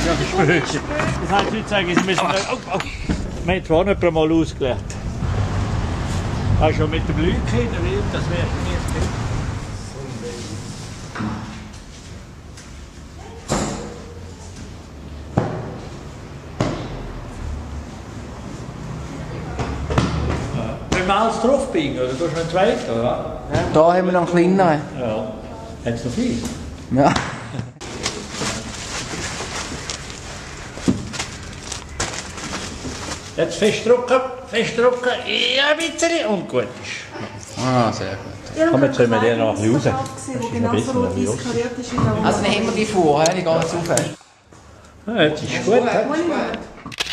Spröche. Das heißt, heute sagen, Sie müssen... Wir haben zwar nicht mal ausgelernt. Schon mit dem Lüge in der Welt, das wäre für mich nicht. Wenn wir alles drauf biegen, oder? Du hast noch einen zweiten, oder? Da haben wir noch einen kleineren. Ja. Hat es noch viel? Ja. Jetzt festdrücken, ja, ein bisschen und gut ist. Ah, sehr gut. Komm, jetzt können wir den noch ein bisschen raus. Also nehmen wir die vor, die gehen jetzt auf. Ja, jetzt ist gut.